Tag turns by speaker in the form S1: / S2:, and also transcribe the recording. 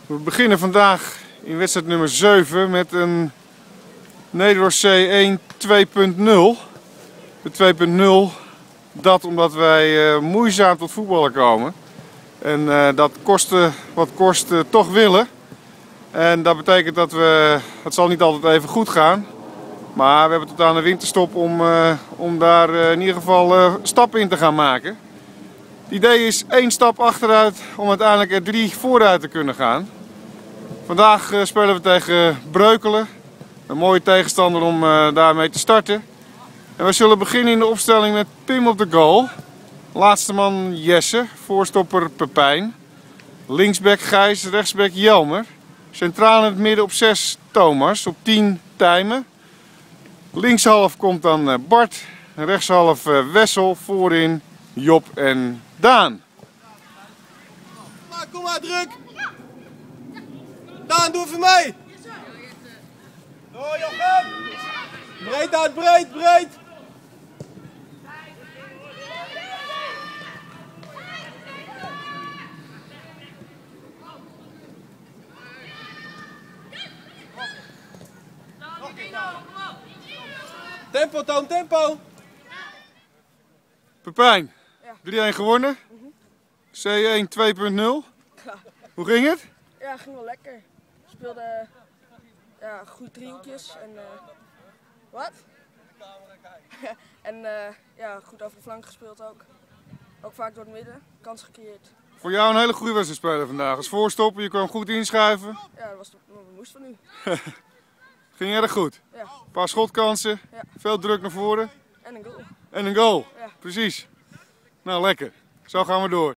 S1: We beginnen vandaag in wedstrijd nummer 7 met een Nederlands C1 2.0. De 2.0, dat omdat wij moeizaam tot voetballen komen. En dat kosten wat kost toch willen. En dat betekent dat het zal niet altijd even goed gaan. Maar we hebben tot aan de winterstop om daar in ieder geval stappen in te gaan maken. Het idee is 1 stap achteruit om uiteindelijk er 3 vooruit te kunnen gaan. Vandaag spelen we tegen Breukelen. Een mooie tegenstander om daarmee te starten. En we zullen beginnen in de opstelling met Pim op de goal. Laatste man Jesse, voorstopper Pepijn. Linksback Gijs, rechtsback Jelmer. Centraal in het midden op 6 Thomas, op 10 Tijmen. Linkshalf komt dan Bart, rechtshalf Wessel, voorin Job en Daan.
S2: Kom maar, druk! Daan, doe voor mij! Door Jochem! Breed uit, breed, breed! Tempo, Toon, tempo!
S1: Pepijn,
S3: Ja.
S1: 3-1 gewonnen. C1 2.0.
S3: Ja.
S1: Hoe ging het?
S3: Ja, ging wel lekker. We speelden goed driehoekjes en wat? En ja, goed over de flank gespeeld ook. Ook vaak door het midden, kans gecreëerd.
S1: Voor jou een hele goede wedstrijd spelen vandaag. Als voorstopper, je kwam goed inschuiven.
S3: Ja, dat was wat we moesten van nu.
S1: Ging erg goed.
S3: Ja,
S1: Een paar schotkansen,
S3: Ja.
S1: veel druk naar voren
S3: en een goal.
S1: en een goal.
S3: Ja.
S1: Precies. Nou, lekker. Zo gaan we door.